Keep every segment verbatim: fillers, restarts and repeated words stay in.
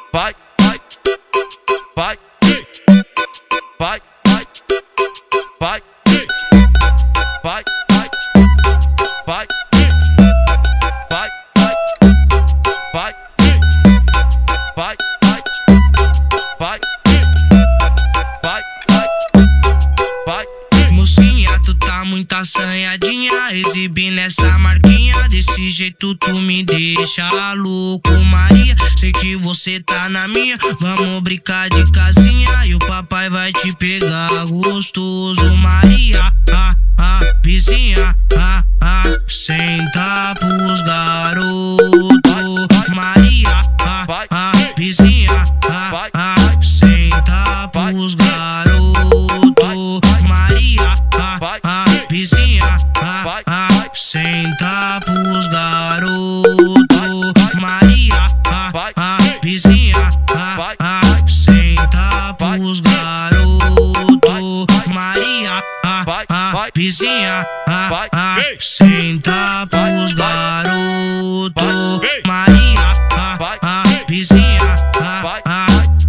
vai, vai, vai, vai, vai, vai, vai, vai, vai, vai, vai, vai, vai. Mocinha, tu tá muito assanhadinha, exibindo essa marquinha. Desse jeito tu me deixa louco, Maria. Sei que você tá na minha, vamos brincar de casinha e o papai vai te pegar gostoso, Maria. Ah, ah, vizinha, ah, ah, senta pros garotos, Maria. Ah, ah, vizinha, ah, ah, senta pros garotos, Maria. Ah, ah, vizinha, ah, ah, senta pros garotos, Maria. Ah, ah, vizinha, ah, ah, senta pros garotos, Maria. Ah, ah, vizinha, ah, ah, senta pros garotos, Maria. Ah, ah, vizinha, ah, ah.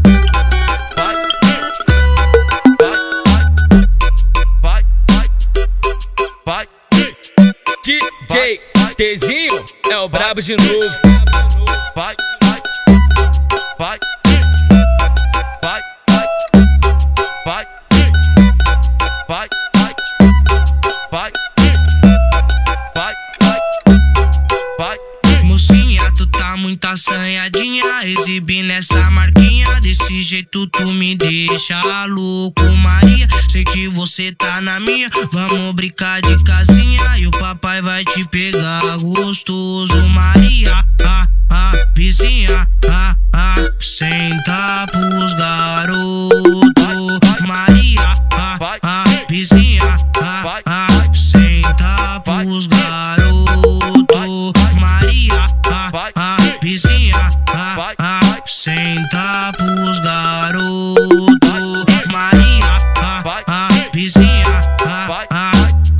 Vai, D J Tzinho é o brabo de novo. vai, vai, vai, vai, vai, vai, vai, vai. Mocinha, tu tá muito assanhadinha, exibindo essa marquinha. Desse jeito tu me deixa louco, Maria. Sei que você tá na minha, vamos brincar de casinha e o papai vai te pegar gostoso, Maria. Ah, ah, vizinha, ah, ah, senta pros garotos, Maria. Ah, ah, vizinha, ah, ah, senta pros garotos, Maria. Ah, ah, vizinha, ah, ah, senta pros garotos, Maria. Ah, ah, vizinha, ah, ah.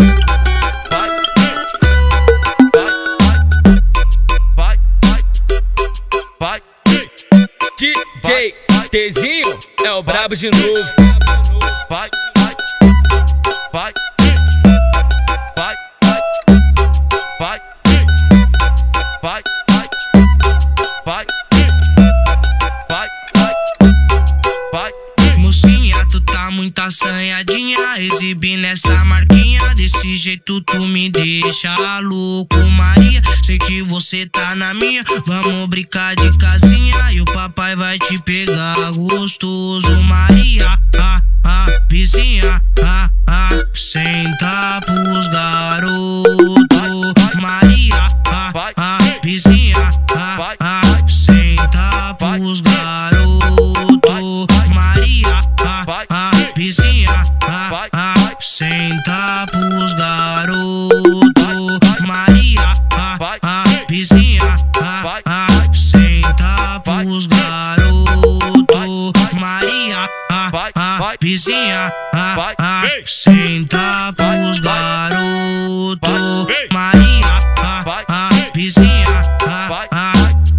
Vai, D J Tzinho é o brabo de novo. vai, vai, vai, vai, vai, vai, vai, vai. Mocinha, tu tá muito assanhadinha, exibindo essa marquinha. Desse jeito tu me deixa louco, Maria. Sei que você tá na minha, vamos brincar de casinha e o papai vai te pegar gostoso, Maria. Ah, ah, vizinha, ah, ah, senta pros garotos, Maria. Ah, ah, vizinha, ah, ah, senta pros garotos, Maria. Ah, ah, vizinha, ah, ah, senta pros garotos, Maria. Ah, ah, vizinha, ah, ah, senta pros garotos, Maria. Ah, ah, vizinha, ah, ah, senta pros garotos, Maria. Ah, ah, vizinha, ah, ah.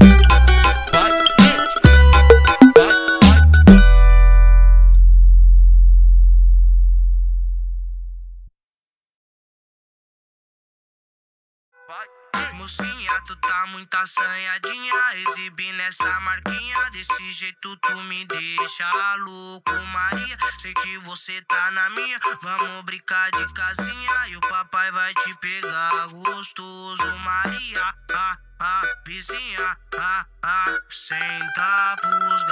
Mocinha, tu tá muito assanhadinha, exibindo essa marquinha. Desse jeito tu me deixa louco, Maria. Sei que você tá na minha, vamos brincar de casinha e o papai vai te pegar gostoso, Maria. Ah, ah, vizinha, ah, ah, senta pros